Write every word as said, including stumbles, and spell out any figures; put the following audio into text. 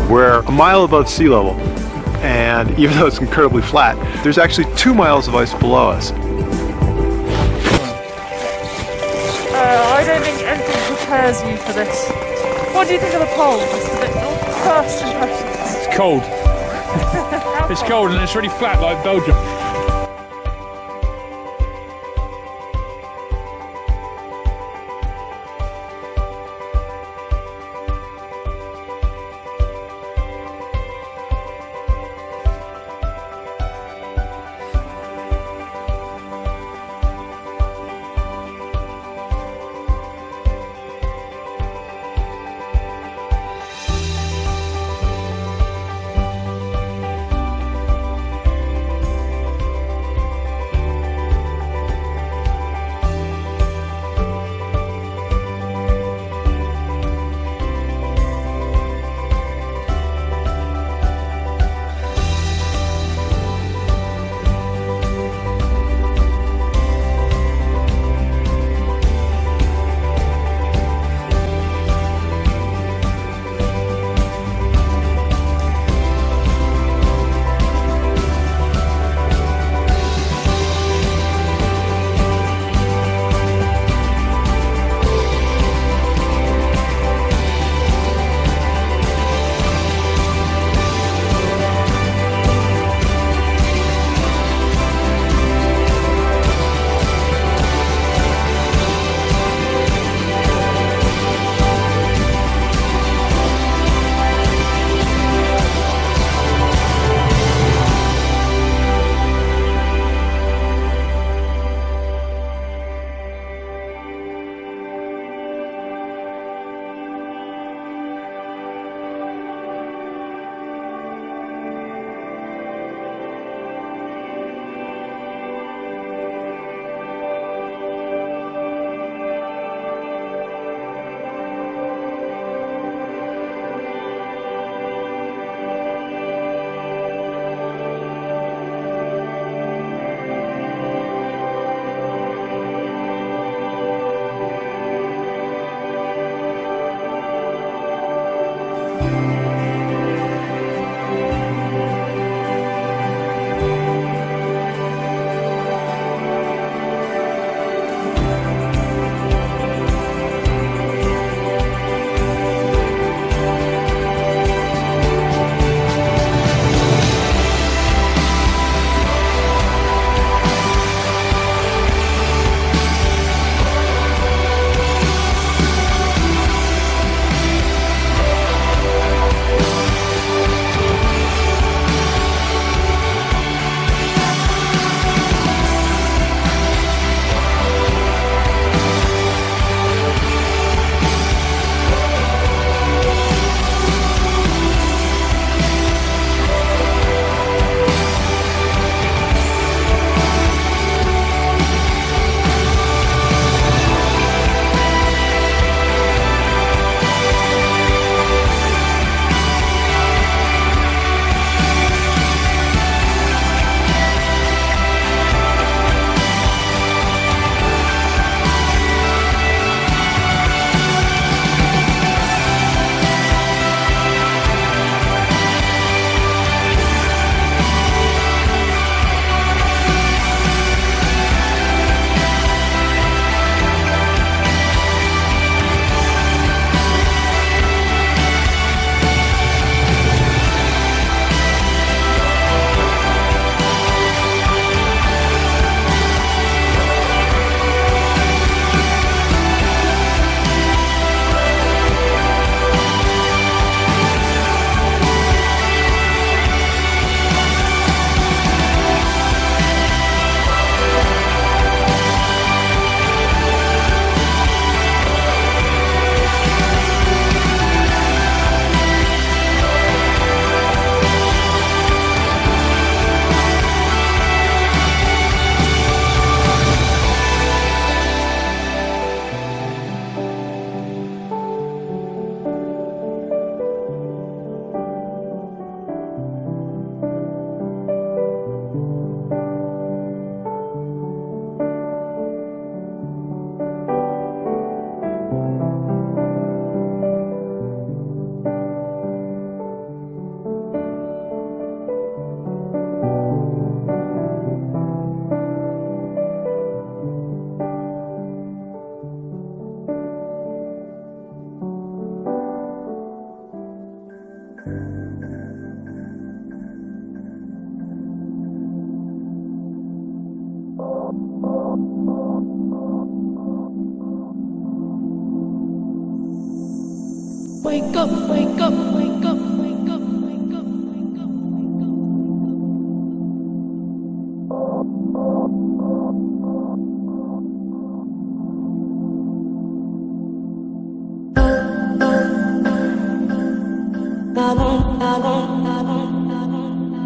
We're a mile above sea level, and even though it's incredibly flat, there's actually two miles of ice below us. Uh, I don't think anything prepares you for this. What do you think of the poles? First impressions. It's cold. It's cold and it's really flat like Belgium. Wake up, wake up, wake up, wake up, wake up, wake up. I won't, I won't, I won't.